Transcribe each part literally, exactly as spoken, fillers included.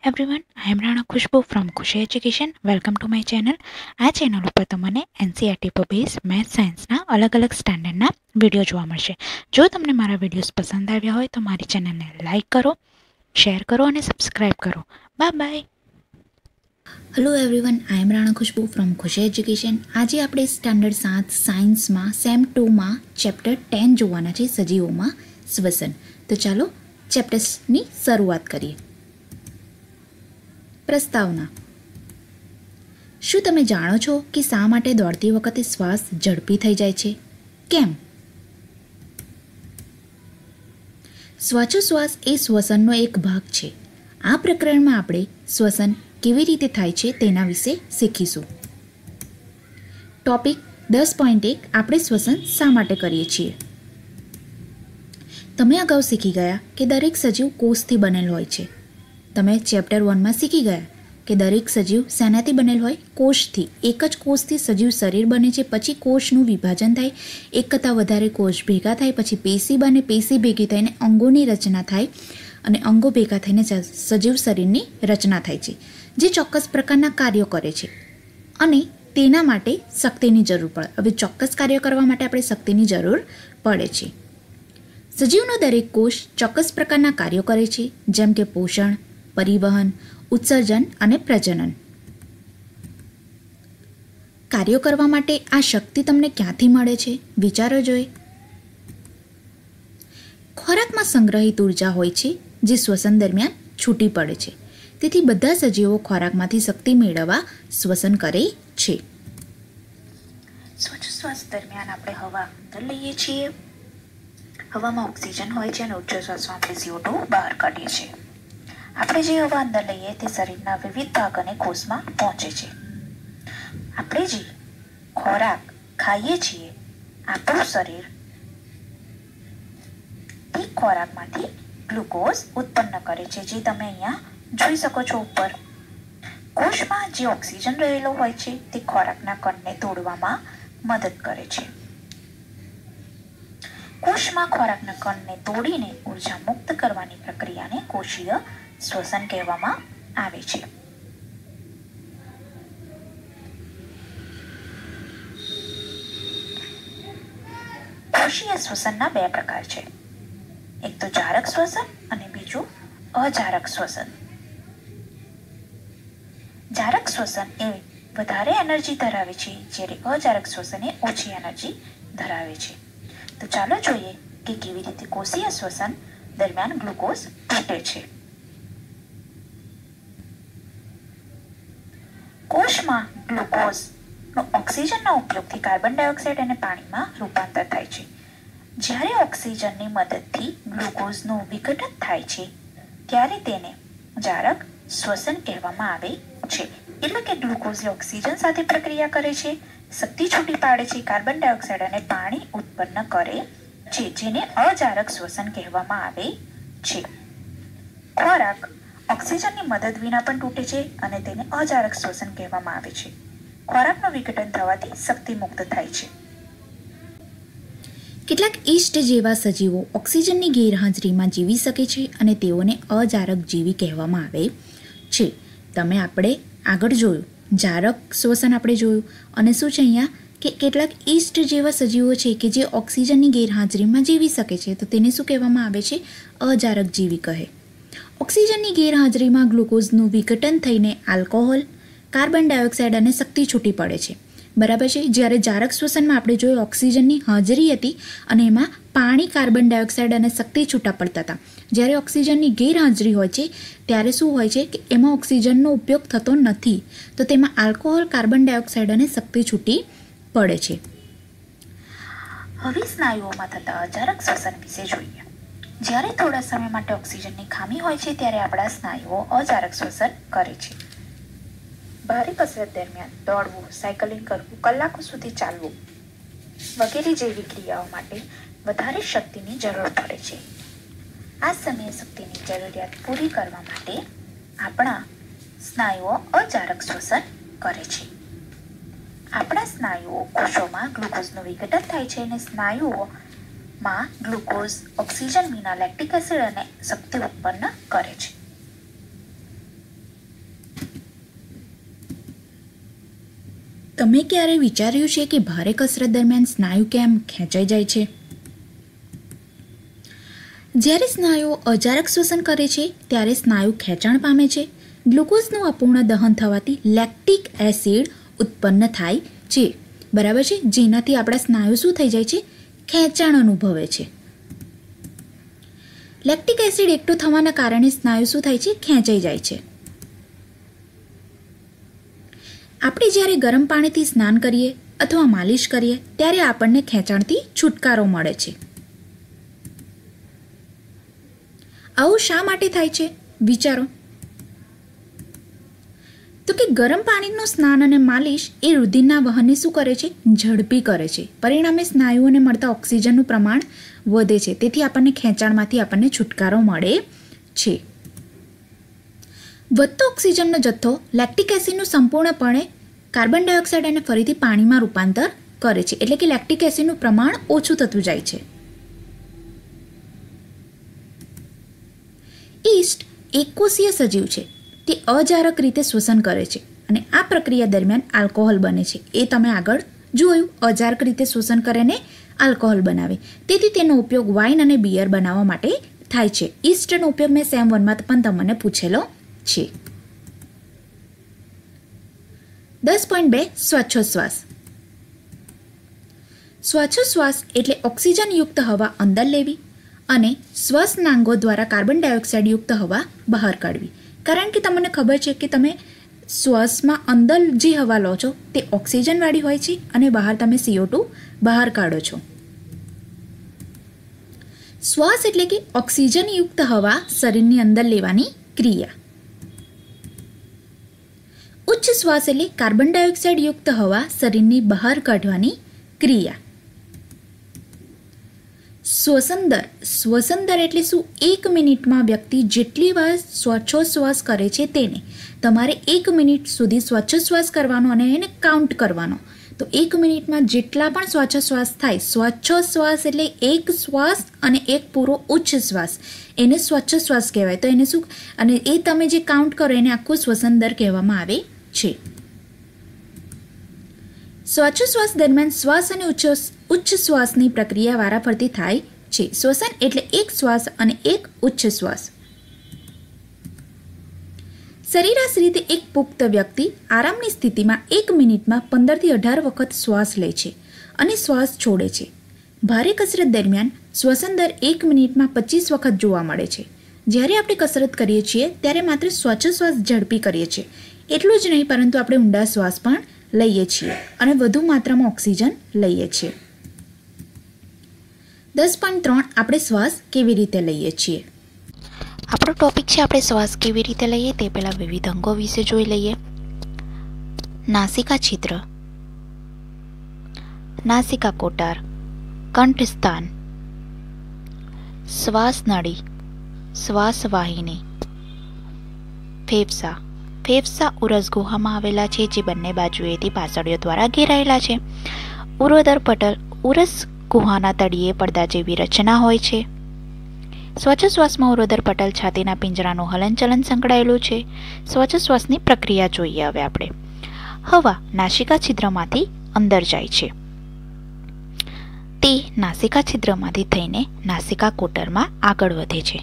Everyone, I am Rana Khushboo from Khushi education. Welcome to my channel. आ channel पर तमने NCERT पर बेस मैथ सायन्सना अलग अलग स्टेन्डर्डना विडियो જોવા મળશે. જો તમને મારા વિડિયોઝ પસંદ આવ્યા હોય તો મારી ચેનલને લાઈક કરો, શેર કરો અને સબસ્ક્રાઇબ કરો. Bye bye. Hello everyone, I am Rana Khushboo from Khushi education. આજે આપણે સ્ટાન્ડર્ડ સાત સાયન્સમાં સેમ ટુમાં ચેપ્ટર ટેન જોવાના છે, સજીવોમાં શ્વસન. તો ચાલો ચેપ્ટર્સની શરૂઆત કરીએ. પ્રસ્તાવના. શું તમે જાણો છો કે શા માટે દોડતી વખતે શ્વાસ ઝડપી થઈ જાય છે? કેમ? શ્વાસોશ્વાસ એ શ્વસનનો એક ભાગ છે. આ પ્રકરણમાં આપણે શ્વસન કેવી રીતે થાય છે તેના વિશે શીખીશું. ટોપિક દસ પોઈન્ટ એક, આપણે શ્વસન શા માટે કરીએ છીએ? તમે અગાઉ શીખી ગયા કે દરેક સજીવ કોષથી બનેલ હોય છે. તમે ચેપ્ટર વનમાં શીખી ગયા કે દરેક સજીવ શેનાથી બનેલ હોય? કોષથી. એક જ કોષથી સજીવ શરીર બને છે, પછી કોષનું વિભાજન થાય, એક કરતાં વધારે કોષ ભેગા થાય, પછી પેશી બને, પેશી ભેગી થઈને અંગોની રચના થાય અને અંગો ભેગા થઈને સજીવ શરીરની રચના થાય છે, જે ચોક્કસ પ્રકારના કાર્યો કરે છે અને તેના માટે શક્તિની જરૂર પડે. હવે ચોક્કસ કાર્ય કરવા માટે આપણે શક્તિની જરૂર પડે છે. સજીવનો દરેક કોષ ચોક્કસ પ્રકારના કાર્યો કરે છે, જેમ કે પોષણ, પરિવહન, ઉત્સર્જન અને પ્રજનન. કાર્યો કરવા માટે આ શક્તિ તમને ક્યાંથી મળે છે? વિચારો જોઈએ. ખોરાકમાં સંગ્રહિત ઉર્જા હોય છે, જે શ્વસન દરમિયાન છૂટી પડે છે. તેથી બધા સજીવો ખોરાકમાંથી શક્તિ મેળવવા શ્વસન કરે છે. શ્વાસોશ્વાસ દરમિયાન આપણે હવા અંદર લઈએ છીએ. હવામાં ઓક્સિજન હોય છે અને ઉચ્ચશ્વાસમાં આપણે સીઓ ટુ બહાર કાઢીએ છીએ. આપણે જે હવા અંદર લઈએ તે શરીરના વિવિધ ભાગ અને કોષમાં પહોંચે છે. આપણે જે ખોરાક ખાઈએ છીએ, આપણું શરીર તે ખોરાકમાંથી ગ્લુકોઝ ઉત્પન્ન કરે છે, જે તમે અહીંયા જોઈ શકો છો ઉપર. કોષમાં જે ઓક્સિજન રહેલો હોય છે તે ખોરાકના કણને તોડવામાં મદદ કરે છે. કોષમાં ખોરાકના કણને તોડીને ઉર્જા મુક્ત કરવાની પ્રક્રિયાને કોષીય શ્વસન કહેવામાં આવે છે. કોષીય શ્વસનના બે પ્રકાર છે. એક તો જારક શ્વસન અને બીજું અજારક શ્વસન. જારક શ્વસન એ વધારે એનર્જી ધરાવે છે, જ્યારે અજારક શ્વસન એ ઓછી એનર્જી ધરાવે છે. તો ચાલો જોઈએ કે કેવી રીતે કોષીય શ્વસન દરમિયાન ગ્લુકોઝ તૂટે છે. કોષમાં ગ્લુકોઝનો ઓક્સિજનના ઉપયોગથી કાર્બન ડાયોક્સાઇડ અને પાણીમાં રૂપાંતર થાય છે. જ્યારે ઓક્સિજનની મદદથી ગ્લુકોઝનું વિઘટન થાય છે ત્યારે તેને જારક શ્વસન કહેવામાં આવે છે. એટલે કે ગ્લુકોઝ ઓક્સિજન સાથે પ્રક્રિયા કરે છે, શક્તિ છૂટી પાડે છે, કાર્બન ડાયોક્સાઇડ અને પાણી ઉત્પન્ન કરે છે, જેને અજારક શ્વસન કહેવામાં આવે છે. ખોરાક ઓક્સિજનની મદદ વિના પણ તૂટે છે અને તેને અજારક શ્વસન કહેવામાં આવે છે. ખોરાકનું વિઘટન થવાથી શક્તિ મુક્ત થાય છે. કેટલાક ઈસ્ટ જેવા સજીવો ઓક્સિજનની ગેરહાજરીમાં જીવી શકે છે અને તેઓને અજારક જીવી કહેવામાં આવે છે. તમે આપણે આગળ જોયું, જારક શ્વસન આપણે જોયું, અને શું છે અહીંયા કે કેટલાક ઈસ્ટ જેવા સજીવો છે કે જે ઓક્સિજનની ગેરહાજરીમાં જીવી શકે છે, તો તેને શું કહેવામાં આવે છે? અજારક જીવી કહે. ઓક્સિજનની ગેરહાજરીમાં ગ્લુકોઝનું વિઘટન થઈને આલ્કોહોલ, કાર્બન ડાયોક્સાઇડ અને શક્તિ છૂટી પડે છે. બરાબર છે. જ્યારે જારક શ્વસનમાં આપણે જોયું ઓક્સિજનની હાજરી હતી અને એમાં પાણી, કાર્બન ડાયોક્સાઇડ અને શક્તિ છૂટા પડતા હતા. જ્યારે ઓક્સિજનની ગેરહાજરી હોય છે ત્યારે શું હોય છે કે એમાં ઓક્સિજનનો ઉપયોગ થતો નથી, તો તેમાં આલ્કોહોલ, કાર્બન ડાયોક્સાઇડ અને શક્તિ છૂટી પડે છે. હવે સ્નાયુઓમાં થતા અજારક શ્વસન વિશે જોઈએ. જ્યારે થોડા સમય માટે ઓક્સિજનની ખામી હોય છે ત્યારે આપણા સ્નાયુઓ અજારક શ્વસન કરે છે. ભારે કસરત દરમિયાન દોડવું, સાયકલિંગ કરવું, કલાકો સુધી ચાલવું વગેરે જેવી ક્રિયાઓ માટે વધારે શક્તિની જરૂર પડે છે. આ સમયે શક્તિની જરૂરિયાત પૂરી કરવા માટે આપણા સ્નાયુઓ અજારક શ્વસન કરે છે. આપણા સ્નાયુઓ કોષોમાં ગ્લુકોઝનું વિઘટન થાય છે અને સ્નાયુઓમાં ગ્લુકોઝ ઓક્સિજન વિના લેક્ટિક એસિડ અને શક્તિ ઉત્પન્ન કરે છે. તમે ક્યારે વિચાર્યું છે કે ભારે કસરત દરમિયાન સ્નાયુ કેમ ખેંચાઈ જાય છે? જ્યારે સ્નાયુઓ અજારક શ્વસન કરે છે ત્યારે સ્નાયુ ખેંચાણ પામે છે. ગ્લુકોઝનું અપૂર્ણ દહન થવાથી લેક્ટિક એસિડ ઉત્પન્ન થાય છે, બરાબર છે, જેનાથી આપણા સ્નાયુ શું થઈ જાય છે? ખેંચાણ અનુભવે છે. લેક્ટિક એસિડ એકઠું થવાના કારણે સ્નાયુ શું થાય છે? ખેંચાઈ જાય છે. આપણે જ્યારે ગરમ પાણીથી સ્નાન કરીએ અથવા માલિશ કરીએ ત્યારે આપણને ખેંચાણથી છુટકારો મળે છે. આવું શા માટે થાય છે? વિચારો. તો કે ગરમ પાણીનું સ્નાન અને માલિશ એ રુધિરના વહનને શું કરે છે? ઝડપી કરે છે. પરિણામે સ્નાયુઓને મળતા ઓક્સિજનનું પ્રમાણ વધે છે. તેથી આપણને ખેંચાણમાંથી આપણને છુટકારો મળે છે. વધતો ઓક્સિજનનો જથ્થો લેક્ટિક એસિડનું સંપૂર્ણપણે કાર્બન ડાયોક્સાઇડ અને ફરીથી પાણીમાં રૂપાંતર કરે છે. એટલે કે લેક્ટિક એસિડનું પ્રમાણ ઓછું થતું જાય છે. ઈસ્ટ એકકોષીય સજીવ છે. તે અજારક રીતે શ્વસન કરે છે અને આ પ્રક્રિયા દરમિયાન આલ્કોહોલ બને છે. એ તમે આગળ જોયું, અજારક રીતે શ્વસન કરીને આલ્કોહોલ બનાવે. તેથી તેનો ઉપયોગ વાઇન અને બિયર બનાવવા માટે થાય છે. ઈસ્ટનો ઉપયોગ મેં સેમ વનમાં પણ તમને પૂછેલો છે. દસ પોઈન્ટ બે શ્વાસોશ્વાસ. શ્વાસોશ્વાસ એટલે ઓક્સિજનયુક્ત હવા અંદર લેવી અને શ્વસનાંગો દ્વારા કાર્બન ડાયોક્સાઇડયુક્ત હવા બહાર કાઢવી. કારણ કે તમને ખબર છે કે તમે શ્વાસમાં અંદર જે હવા લો છો તે ઓક્સિજનવાળી હોય છે અને બહાર તમે સીઓ ટુ બહાર કાઢો છો. શ્વાસ એટલે કે ઓક્સિજનયુક્ત હવા શરીરની અંદર લેવાની ક્રિયા. ઉચ્ચ શ્વાસ એટલે કાર્બન ડાયોક્સાઇડ યુક્ત હવા શરીરની બહાર કાઢવાની ક્રિયા. શ્વસન દર. શ્વસન દર એટલે શું? એક મિનિટમાં વ્યક્તિ જેટલી વાર શ્વાસોશ્વાસ કરે છે તેને તમારે એક મિનિટ સુધી શ્વાસોશ્વાસ કરવાનો અને એને કાઉન્ટ કરવાનો. તો એક મિનિટમાં જેટલા પણ શ્વાસોશ્વાસ થાય, શ્વાસોશ્વાસ એટલે એક શ્વાસ અને એક પૂરો ઉચ્ચ શ્વાસ, એને શ્વાસોશ્વાસ કહેવાય. તો એને શું, અને એ તમે જે કાઉન્ટ કરો એને આખું શ્વસન દર કહેવામાં આવે છે. શ્વાસોશ્વાસ દરમિયાન શ્વાસ અને ઉચ્ચ શ્વાસની પ્રક્રિયા વારાફરતી થાય છે. શ્વસન એટલે એક શ્વાસ અને એક ઉચ્ચ શ્વાસ. સરેરાશ રીતે એક પુખ્ત વ્યક્તિ આરામની સ્થિતિમાં એક મિનિટમાં પંદરથી અઢાર વખત શ્વાસ લે છે અને શ્વાસ છોડે છે. ભારે કસરત દરમિયાન શ્વસન દર એક મિનિટમાં પચીસ વખત જોવા મળે છે. જ્યારે આપણે કસરત કરીએ છીએ ત્યારે માત્ર શ્વાસોશ્વાસ ઝડપી કરીએ છીએ એટલું જ નહીં, પરંતુ આપણે ઊંડા શ્વાસ પણ લઈએ છીએ અને વધુ માત્રામાં ઓક્સિજન લઈએ છીએ. દસ પોઈન્ટ ત્રણ આપણે શ્વાસ કેવી રીતે લઈએ છીએ. આપણો ટોપિક છે આપણે શ્વાસ કેવી રીતે લઈએ તે પહેલાં વિવિધ અંગો વિશે જોઈ લઈએ. નાસિકા છિદ્ર, નાસિકા કોટાર, કંઠસ્થાન, શ્વાસ નળી, શ્વાસ વાહિની, ફેફસા. ફેફસા ઉરસ ગુહામાં આવેલા છે જે બંને બાજુએથી પાસળીઓ દ્વારા ઘેરાયેલા છે. ઉરોદર પટલ. ઉરસ ગુહાના તળિયે પડદા જેવી રચના હોય છે. શ્વાસોશ્વાસમાં ઉરોદર પટલ છાતીના પિંજરાનું હલનચલન સંકળાયેલું છે. શ્વાસોશ્વાસની પ્રક્રિયા જોઈએ હવે આપણે. હવા નાસિકા છિદ્રમાંથી અંદર જાય છે. તે નાસિકા છિદ્રમાંથી થઈને નાસિકા કોટરમાં આગળ વધે છે.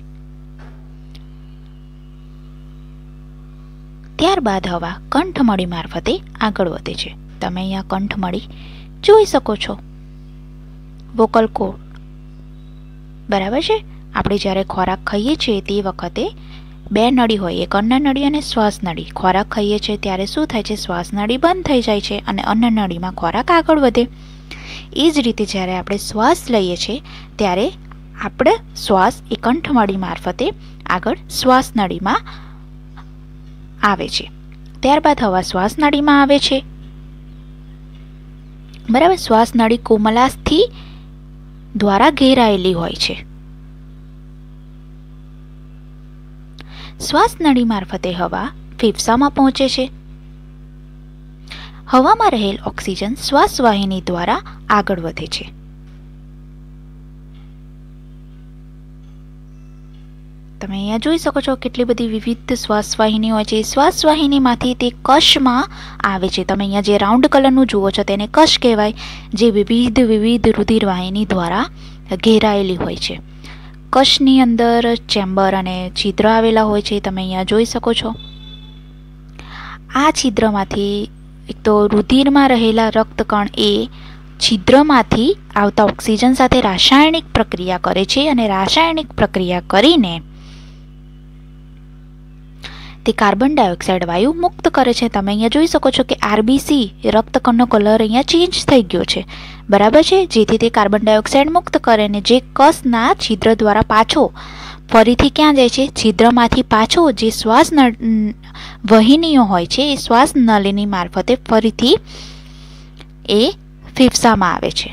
ત્યારબાદ હવા કંઠમળી મારફતે આગળ વધે છે. તમે અહીંયા કંઠમળી જોઈ શકો છો. વોકલ કોર્ડ, બરાબર છે. આપણે જ્યારે ખોરાક ખાઈએ છીએ તે વખતે બે નળી હોય, એક અન્ન નળી અને શ્વાસ નળી. ખોરાક ખાઈએ છીએ ત્યારે શું થાય છે? શ્વાસ નળી બંધ થઈ જાય છે અને અન્ન નળીમાં ખોરાક આગળ વધે. એ જ રીતે જ્યારે આપણે શ્વાસ લઈએ છીએ ત્યારે આપણે શ્વાસ એ કંઠમળી મારફતે આગળ શ્વાસ નળીમાં આવે છે. ત્યારબાદ હવા શ્વાસ નળીમાં આવે છે, બરાબર. શ્વાસ નળી કોમલાસ્થિ દ્વારા ઘેરાયેલી હોય છે. શ્વાસ નળી મારફતે હવા ફેફસામાં પહોંચે છે. હવામાં રહેલ ઓક્સિજન શ્વાસ વાહિની દ્વારા આગળ વધે છે. તમે અહીંયા જોઈ શકો છો કેટલી બધી વિવિધ શ્વાસવાહિની હોય છે. શ્વાસવાહિનીમાંથી તે કશમાં આવે છે. તમે અહીંયા જે રાઉન્ડ કલરનું જુઓ છો તેને કશ કહેવાય, જે વિવિધ વિવિધ રુધિરવાહિની દ્વારા ઘેરાયેલી હોય છે. કશની અંદર ચેમ્બર અને છિદ્ર આવેલા હોય છે. તમે અહીંયા જોઈ શકો છો. આ છિદ્રમાંથી એક તો રુધિરમાં રહેલા રક્તકણ એ છિદ્રમાંથી આવતા ઓક્સિજન સાથે રાસાયણિક પ્રક્રિયા કરે છે અને રાસાયણિક પ્રક્રિયા કરીને તે કાર્બન ડાયોક્સાઇડ વાયુ મુક્ત કરે છે. તમે અહીંયા જોઈ શકો છો કે આરબીસી રક્તકણનો કલર અહીંયા ચેન્જ થઈ ગયો છે, બરાબર છે, જેથી તે કાર્બન ડાયોક્સાઇડ મુક્ત કરે ને જે કસના છિદ્ર દ્વારા પાછો ફરીથી ક્યાં જાય છે? છિદ્રમાંથી પાછો જે શ્વાસ વહિનીઓ હોય છે એ શ્વાસ નળીની મારફતે ફરીથી એ ફેફસામાં આવે છે,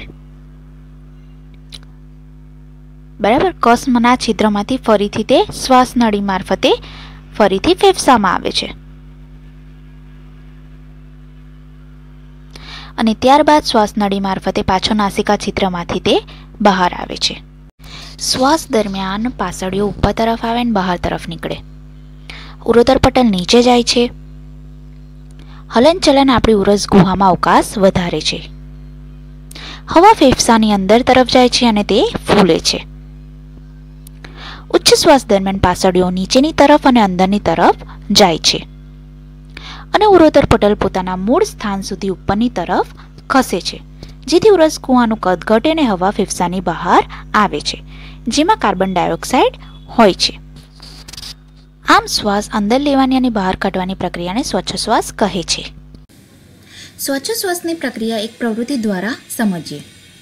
બરાબર. કસના છિદ્રમાંથી ફરીથી તે શ્વાસ નળી મારફતે ફરીથી ફેફસામાં આવે છે અને ત્યારબાદ શ્વાસ નળી મારફતે પાછો નાસિકા છિદ્રમાંથી તે બહાર આવે છે. શ્વાસ દરમિયાન પાસળીઓ ઉપર તરફ આવે અને બહાર તરફ નીકળે. ઉરોદર પટલ નીચે જાય છે. હલનચલન આપણી ઉરસ ગુહામાં અવકાશ વધારે છે. હવા ફેફસાની અંદર તરફ જાય છે અને તે ફૂલે છે. ઉચ્ચ શ્વાસ દરમિયાન પાસળીઓ નીચેની તરફ અને અંદરની તરફ જાય છે અને ઉરોદર પટલ પોતાના મૂળ સ્થાન સુધી ઉપરની તરફ ખસે છે, જેથી ઉરસ ગુહાનું કદ ઘટે અને હવા ફેફસાની બહાર આવે છે, જેમાં કાર્બન ડાયોક્સાઇડ હોય છે. આમ શ્વાસ અંદર લેવાની અને બહાર કાઢવાની પ્રક્રિયાને સ્વચ્છ શ્વાસ કહે છે. સ્વચ્છ શ્વાસની પ્રક્રિયા એક પ્રવૃત્તિ દ્વારા સમજીએ.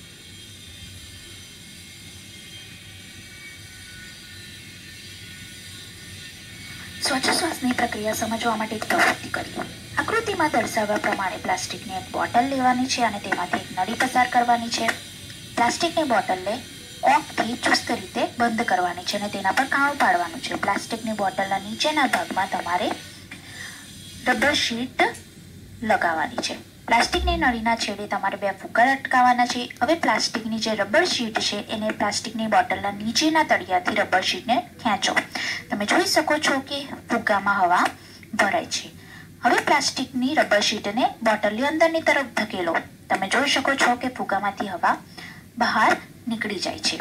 સ્વચ્છ શ્વાસની પ્રક્રિયા સમજવા માટે એક પ્રવૃત્તિ કરીએ. આકૃતિમાં દર્શાવ્યા પ્રમાણે પ્લાસ્ટિકની એક બોટલ લેવાની છે અને તેમાંથી એક નળી પસાર કરવાની છે. પ્લાસ્ટિકની બોટલને કોર્કથી ચુસ્ત રીતે બંધ કરવાની છે અને તેના પર કાણું પાડવાનું છે. પ્લાસ્ટિકની બોટલના નીચેના ભાગમાં તમારે રબર શીટ લગાવવાની છે. પ્લાસ્ટિકની નળીના છેડે તમારે બે ફુગ્ગા લટકાવવાના છે. હવે પ્લાસ્ટિકની જે રબર શીટ છે એને પ્લાસ્ટિકની બોટલના નીચેના તળિયાથી રબર શીટને ખેંચો. તમે જોઈ શકો છો કે ફુગ્ગામાં હવા ભરાય છે. હવે પ્લાસ્ટિકની રબર શીટને બોટલની અંદરની તરફ ધકેલો. તમે જોઈ શકો છો કે ફુગ્ગામાંથી હવા બહાર નીકળી જાય છે.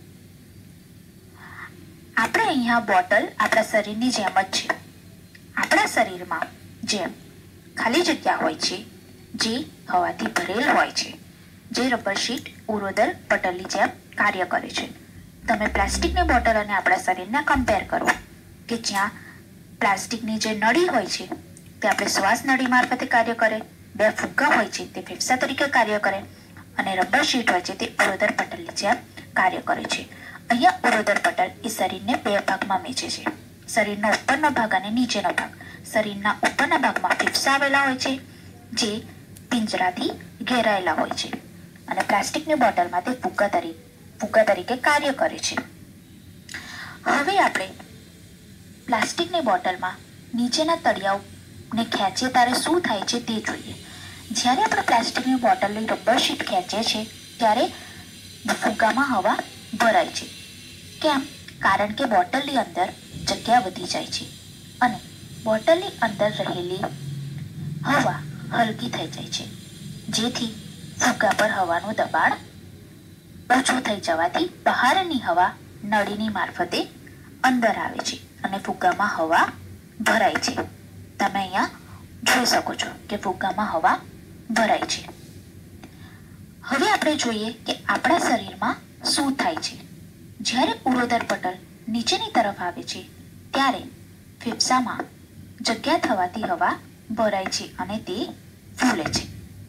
આપણે અહીંયા બોટલ આપણા શરીરની જેમ જ છે. આપણા શરીરમાં જેમ ખાલી જગ્યા હોય છે જે હવાથી ભરેલ હોય છે, જે રબર શીટ ઉરોદર પટલની જેમ કાર્ય કરે છે. તમે પ્લાસ્ટિકની બોટલ અને આપણા શરીરને કમ્પેર કરો કે જ્યાં પ્લાસ્ટિકની જે નળી હોય છે તે આપણે શ્વાસ નળી મારફતે કાર્ય કરે, બે ફુગ્ગા હોય છે તે ફેફસા તરીકે કાર્ય કરે અને રબર શીટ હોય છે તે ઉરોદર પટલની જેમ કાર્ય કરે છે. અહીંયા ઉરોદર પટલ એ શરીરને બે ભાગમાં વહેંચે છે, શરીરનો ઉપરનો ભાગ અને નીચેનો ભાગ. શરીરના ઉપરના ભાગમાં ફેફસા આવેલા હોય છે જે પિંજરાથી ઘેરાયેલા હોય છે અને પ્લાસ્ટિકની બોટલમાં તે ફુગ્ગા તરીકે ફુગ્ગા તરીકે કાર્ય કરે છે. હવે આપણે પ્લાસ્ટિકની બોટલમાં નીચેના તળિયાઓને ખેંચીએ ત્યારે શું થાય છે તે જોઈએ. જ્યારે આપણે પ્લાસ્ટિકની બોટલની રબર શીટ ખેંચીએ છીએ ત્યારે ફુગ્ગામાં હવા ભરાય છે. કેમ? કારણ કે બોટલની અંદર જગ્યા વધી જાય છે અને બોટલની અંદર રહેલી હવા હલકી થઈ જાય છે, જેથી ફુગ્ગા પર હવાનું દબાણ ઓછું થઈ જવાથી બહારની હવા નળીની મારફતે અંદર આવે છે અને ફુગ્ગામાં હવા ભરાય છે. તમે અહીંયા જોઈ શકો છો કે ફુગ્ગામાં હવા ભરાય છે. હવે આપણે જોઈએ કે આપણા શરીરમાં શું થાય છે. જ્યારે ઉરોદર પટલ નીચેની તરફ આવે છે ત્યારે ફેફસામાં જગ્યા થવાથી હવા ભરાય છે અને તે ફૂલે છે.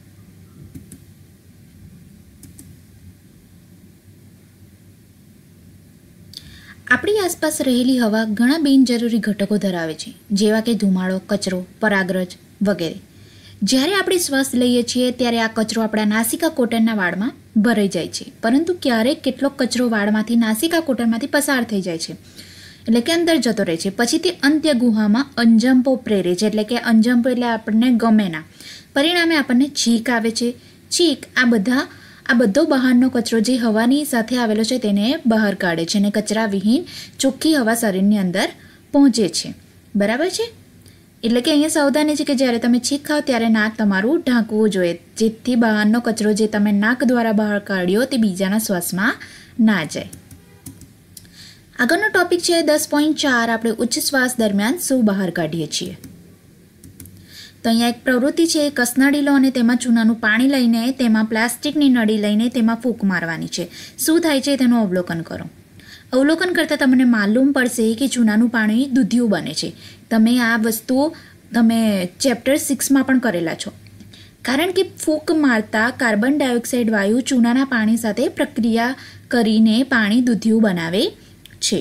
આપણી આસપાસ રહેલી હવા ઘણા બિનજરૂરી ઘટકો ધરાવે છે, જેવા કે ધુમાડો, કચરો, પરાગરજ વગેરે. જ્યારે આપણે શ્વાસ લઈએ છીએ ત્યારે આ કચરો આપણા નાસિકા કોટરના વાળમાં ભરાઈ જાય છે, પરંતુ ક્યારેક કેટલોક કચરો વાળમાંથી નાસિકા કોટરમાંથી પસાર થઈ જાય છે, એટલે કે અંદર જતો રહે છે. પછી તે અંત્ય ગુહામાં અંજંપો પ્રેરે છે, એટલે કે અંજંપો એટલે આપણને ગમે ના, પરિણામે આપણને છીંક આવે છે. છીંક આ બધા આ બધો બહારનો કચરો જે હવાની સાથે આવેલો છે તેને બહાર કાઢે છે અને કચરા વિહીન ચોખ્ખી હવા શરીરની અંદર પહોંચે છે. બરાબર છે? એટલે કે અહીંયા સાવધાની છે કે જ્યારે તમે છીંક ખાઓ ત્યારે નાક તમારું ઢાંકવું જોઈએ, જેથી બહારનો કચરો જે તમે નાક દ્વારા બહાર કાઢ્યો તે બીજાના શ્વાસમાં ના જાય. આગળનો ટોપિક છે દસ પોઈન્ટ ચાર. આપણે ઉચ્ચ શ્વાસ દરમિયાન શું બહાર કાઢીએ છીએ? તો અહીંયા એક પ્રવૃત્તિ છે, કસનળી લો અને તેમાં ચૂનાનું પાણી લઈને તેમાં પ્લાસ્ટિકની નળી લઈને તેમાં ફૂંક મારવાની છે. શું થાય છે તેનું અવલોકન કરો. અવલોકન કરતાં તમને માલુમ પડશે કે ચૂનાનું પાણી દૂધિયું બને છે. તમે આ વસ્તુઓ તમે ચેપ્ટર સિક્સમાં પણ કરેલા છો. કારણ કે ફૂંક મારતા કાર્બન ડાયોક્સાઇડ વાયુ ચૂનાના પાણી સાથે પ્રક્રિયા કરીને પાણી દૂધિયું બનાવે છે.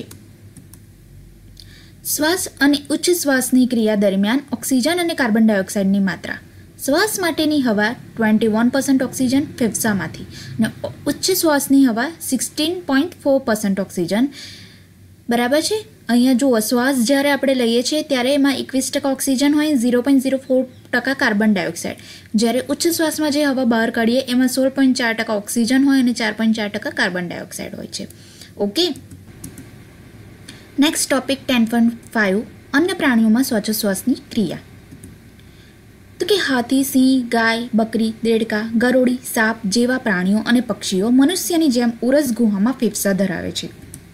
શ્વાસ અને ઉચ્ચ શ્વાસની ક્રિયા દરમિયાન ઓક્સિજન અને કાર્બન ડાયોક્સાઇડની માત્રા. શ્વાસ માટેની હવા ટ્વેન્ટી વન પર્સન્ટ ઓક્સિજન ફેફસામાંથી અને ઉચ્ચ શ્વાસની હવા sixteen point four percent oxygen. બરાબર છે? અહીંયા જુઓ, શ્વાસ જ્યારે આપણે લઈએ છીએ ત્યારે એમાં એકવીસ ટકા ઓક્સિજન હોય, ઝીરો પોઈન્ટ ઝીરો ફોર ટકા કાર્બન ડાયોક્સાઇડ. જ્યારે ઉચ્ચ શ્વાસમાં જે હવા બહાર કાઢીએ એમાં સોળ પોઈન્ટ ચાર ટકા ઓક્સિજન હોય અને ચાર પોઈન્ટ ચાર ટકા કાર્બન ડાયોક્સાઇડ હોય છે. Okay, next topic ten point five. અન્ય પ્રાણીઓમાં શ્વાસોશ્વાસની ક્રિયા. તો કે હાથી, સિંહ, ગાય, બકરી, દેડકા, ગરોળી, સાપ જેવા પ્રાણીઓ અને પક્ષીઓ મનુષ્યની જેમ ઉરસ ગુહામાં ફેફસા ધરાવે છે.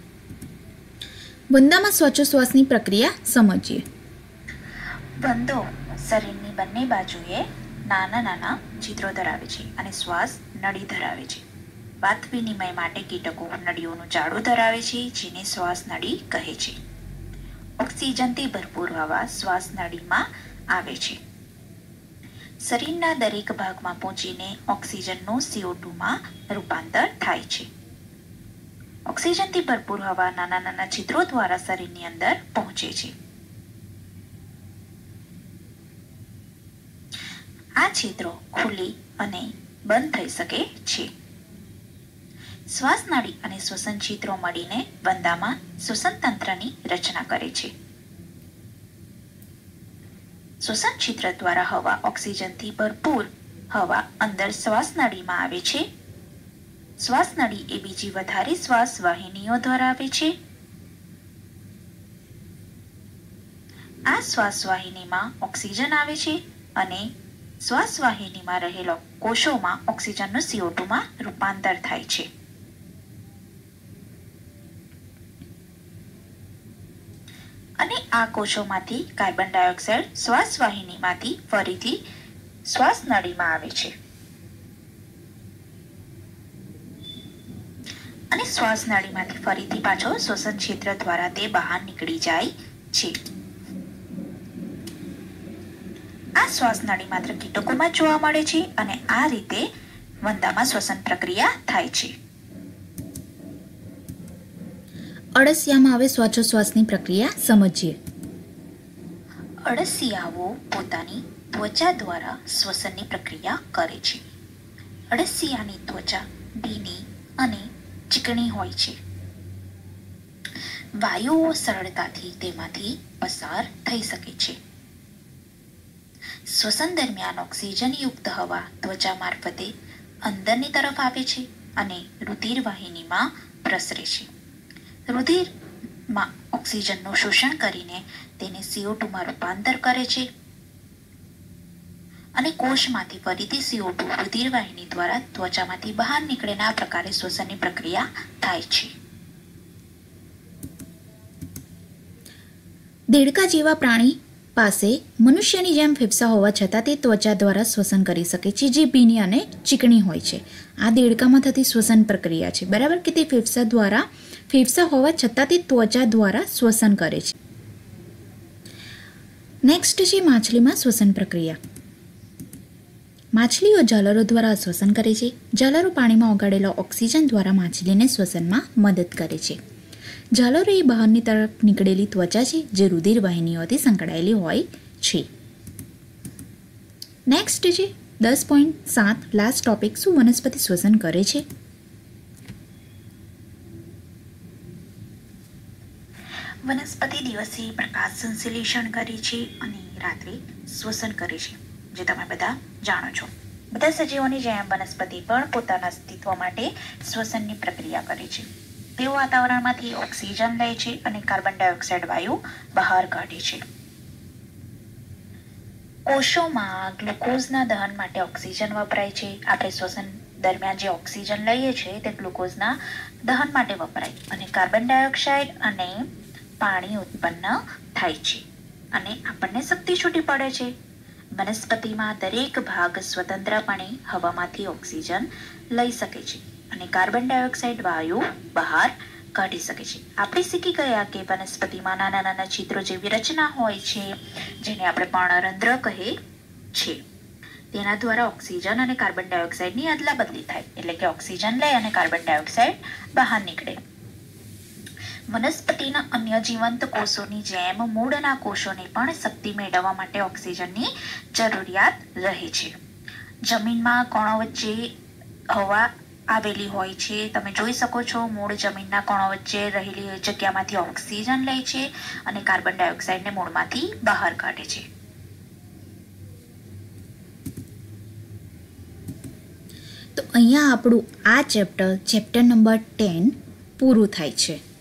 વંદામાં શ્વાસોશ્વાસની પ્રક્રિયા સમજીએ. વંદો શરીરની બંને બાજુએ નાના નાના છિદ્રો ધરાવે છે અને શ્વાસ નળી ધરાવે છે. વાત વિનિમય માટે કીટકો નળીઓનું જાળું ધરાવે છે, જેને શ્વાસ નળી કહે છે. ઓક્સિજનથી ભરપૂર હવા શ્વાસ નળીમાં આવે છે. શરીરના દરેક ભાગમાં પહોંચીને ઓક્સિજનનું સી ઓ ટુ માં રૂપાંતર થાય છે. ઓક્સિજનથી ભરપૂર હવા નાના નાના છિદ્રો દ્વારા શરીરની અંદર પહોંચે છે. આ છિદ્રો ખુલ્લી અને બંધ થઈ શકે છે. શ્વાસ નળી અને શ્વસન છિદ્રો મળીને વંદામાં શ્વસન તંત્રની રચના કરે છે. શ્વસન છિદ્ર દ્વારા હવા ઓક્સિજનથી ભરપૂર હવા અંદર શ્વાસ નળીમાં આવે છે. શ્વાસ નળી એ બીજી વધારે શ્વાસ વાહિનીઓ ધરાવે છે. આ શ્વાસ વાહિનીમાં ઓક્સિજન આવે છે અને શ્વાસ વાહિનીમાં રહેલા કોષોમાં ઓક્સિજનનું સી ઓ ટુ માં રૂપાંતર થાય છે. અને આ કોષોમાંથી કાર્બન ડાયોક્સાઇડ શ્વાસ વાહિનીમાંથી ફરીથી શ્વાસ નળીમાં આવે છે અને શ્વાસ નળીમાંથી ફરીથી પાછો શ્વસન ક્ષેત્ર દ્વારા તે બહાર નીકળી જાય છે. આ શ્વાસ નળી માત્ર કીટકોમાં જોવા મળે છે અને આ રીતે વંદામાં શ્વસન પ્રક્રિયા થાય છે. અળસિયામાં હવે શ્વાસોશ્વાસની પ્રક્રિયા સમજીએ. અળસિયાઓ પોતાની ત્વચા દ્વારા શ્વસનની પ્રક્રિયા કરે છે. અળસિયાની ત્વચા ભીની અને ચીકણી હોય છે. વાયુઓ સરળતાથી તેમાંથી પસાર થઈ શકે છે. શ્વસન દરમિયાન ઓક્સિજનયુક્ત હવા ત્વચા મારફતે અંદરની તરફ આવે છે અને રુધિર વાહિનીમાં પ્રસરે છે. રુધિરમાં ઓક્સિજનનું શોષણ કરીને તેને સી ઓ ટુ માં રૂપાંતર કરે છે અને કોષમાંથી ફરીથી સી ઓ ટુ રુધિર વાહિની દ્વારા ત્વચામાંથી બહાર નીકળેના આ પ્રકારે શ્વસનની પ્રક્રિયા થાય છે. દેડકા જેવા પ્રાણી પાસે મનુષ્યની જેમ ફેફસા હોવા છતાં તે ત્વચા દ્વારા શ્વસન કરી શકે છે, જે ભીની અને ચીકણી હોય છે. આ દેડકામાં થતી શ્વસન પ્રક્રિયા છે. બરાબર કે તે ફેફસા દ્વારા ફેફસા હોવા છતાં તે ત્વચા દ્વારા શ્વસન કરે છે. નેક્સ્ટ છે માછલીમાં શ્વસન પ્રક્રિયા. માછલીઓ ઝાલરો દ્વારા શ્વસન કરે છે. ઝાલરો પાણીમાં ઓગાળેલા ઓક્સિજન દ્વારા માછલીને શ્વસનમાં મદદ કરે છે. ઝાલરો એ બહારની તરફ નીકળેલી ત્વચા છે જે રુધિર વાહિનીઓથી સંકળાયેલી હોય છે. નેક્સ્ટ છે દસ પોઈન્ટ સાત. Last topic. શું વનસ્પતિ શ્વસન કરે છે? વનસ્પતિ દિવસે પ્રકાશ સંશ્લેષણ કરે છે અને રાત્રે શ્વસન કરે છે, જે તમે બધા જાણો છો. બધા સજીવોની જેમ વનસ્પતિ પણ પોતાના અસ્તિત્વ માટે શ્વસનની પ્રક્રિયા કરે છે. તેઓ વાતાવરણમાંથી ઓક્સિજન લે છે અને કાર્બન ડાયોક્સાઇડ વાયુ બહાર કાઢે છે. કોષોમાં ગ્લુકોઝના દહન માટે ઓક્સિજન વપરાય છે. આપણે શ્વસન દરમિયાન જે ઓક્સિજન લઈએ છીએ તે ગ્લુકોઝના દહન માટે વપરાય અને કાર્બન ડાયોક્સાઇડ અને પાણી ઉત્પન્ન થાય છે અને આપણને શક્તિ છૂટી પડે છે. વનસ્પતિમાં દરેક ભાગ સ્વતંત્રપણે હવામાંથી ઓક્સિજન લઈ શકે છે અને કાર્બન ડાયોક્સાઇડ વાયુ બહાર કાઢી શકે છે. આપણે શીખી ગયા કે વનસ્પતિમાં નાના નાના છિદ્રો જેવી રચના હોય છે જેને આપણે પર્ણરંધ્ર કહે છે. તેના દ્વારા ઓક્સિજન અને કાર્બન ડાયોક્સાઇડની અદલા બદલી થાય, એટલે કે ઓક્સિજન લે અને કાર્બન ડાયોક્સાઇડ બહાર નીકળે. વનસ્પતિના અન્ય જીવંત કોષોની જેમ મૂળના કોષોને પણ શક્તિ મેળવવા માટે ઓક્સિજનની જરૂરિયાત રહે છે. જમીનમાં કણો વચ્ચે હવા આવેલી હોય છે. તમે જોઈ શકો છો મૂળ જમીનના કણો વચ્ચે રહેલી જગ્યામાંથી ઓક્સિજન લે છે અને કાર્બન ડાયોક્સાઇડને મૂળમાંથી બહાર કાઢે છે. તો અહીંયા આપણું આ ચેપ્ટર ચેપ્ટર નંબર ટેન પૂરું થાય છે.